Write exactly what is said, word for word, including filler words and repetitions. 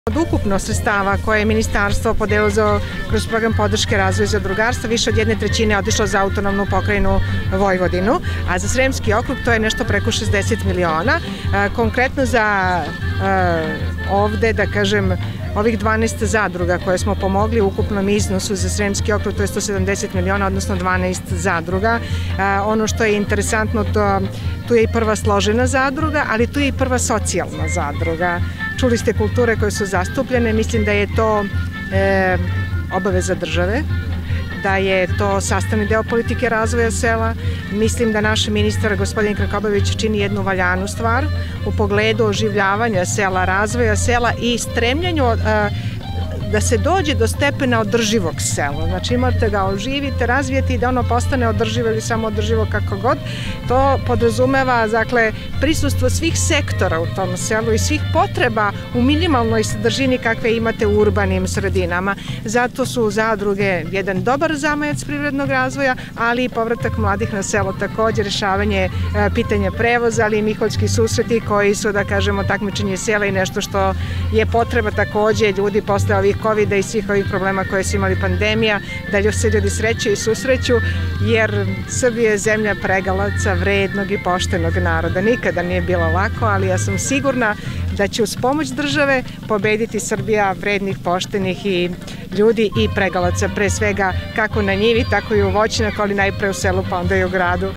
Od ukupno sredstava koje je ministarstvo podelilo kroz program podrške razvoja zadrugarstva, više od jedne trećine otišlo za autonomnu pokrajinu Vojvodinu, a za Sremski okrug to je nešto preko šezdeset miliona. Konkretno za ovde, da kažem, ovih dvanaest zadruga koje smo pomogli u ukupnom iznosu za Sremski okrug, to je sto sedamdeset miliona, odnosno dvanaest zadruga. Ono što je interesantno, to, tu je i prva složena zadruga, ali tu je i prva socijalna zadruga. Čuli ste kulture koje su zastupljene, mislim da je to e, obaveza države, da je to sastavni deo politike razvoja sela. Mislim da naš ministar, gospodin Krkobabić, čini jednu valjanu stvar u pogledu oživljavanja sela, razvoja sela i stremljenju a, da se dođe do stepena održivog sela. Znači imate ga oživite, razvijete i da ono postane održivo ili samo održivo kako god. To podrazumeva, dakle, prisustvo svih sektora u tom selu i svih potreba u minimalnoj sadržini kakve imate u urbanim sredinama. Zato su zadruge jedan dobar zamajac privrednog razvoja, ali i povratak mladih na selo, takođe rešavanje pitanja prevoza, ali i miholjski susreti koji su, da kažemo, takmičenje sela i nešto što je potreba takođe ljudi posle ovih kovida i svih ovih problema koje su imali pandemija, da se ljudi sreću i susreću, jer Srbija je zemlja pregalaca, vrednog i poštenog naroda. Nikada nije bilo lako, ali ja sam sigurna da će uz pomoć države pobediti Srbija vrednih, poštenih i ljudi i pregalaca, pre svega kako na njivi, tako i u voćnjaku, ali najpre u selu, pa onda i u gradu.